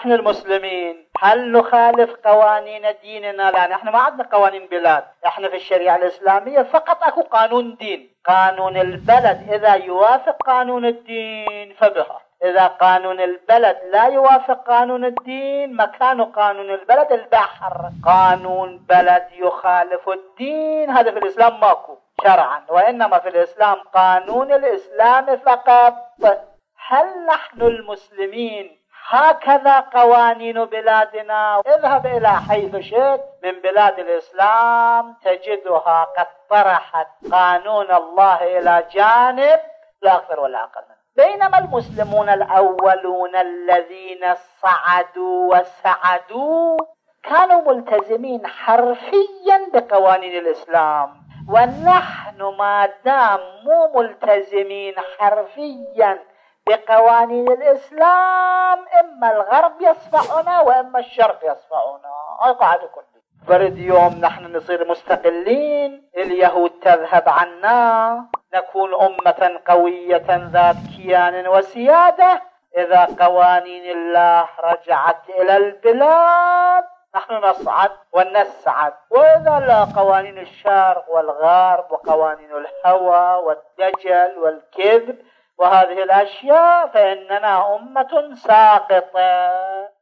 نحن المسلمين هل نخالف قوانين ديننا؟ لا، نحن ما عندنا قوانين بلاد. احنا في الشريعة الإسلامية فقط اكو قانون دين. قانون البلد إذا يوافق قانون الدين فبها، إذا قانون البلد لا يوافق قانون الدين مكان قانون البلد البحر. قانون بلد يخالف الدين هذا في الإسلام ماكو شرعا، وإنما في الإسلام قانون الإسلام فقط. هل نحن المسلمين هكذا قوانين بلادنا؟ اذهب إلى حيث شئت من بلاد الإسلام تجدها قد طرحت قانون الله إلى جانب لا أكثر ولا أقل منه. بينما المسلمون الأولون الذين صعدوا وسعدوا كانوا ملتزمين حرفيا بقوانين الإسلام، ونحن ما دام مو ملتزمين حرفيا بقوانين الإسلام إما الغرب يصفعنا وإما الشرق يصفعنا. هاي قاعدة كلها. برد يوم نحن نصير مستقلين، اليهود تذهب عنا، نكون أمة قوية ذات كيان وسيادة. إذا قوانين الله رجعت إلى البلاد نحن نصعد ونسعد، وإذا لا قوانين الشرق والغرب وقوانين الهوى والدجل والكذب وهذه الأشياء فإننا أمة ساقطة.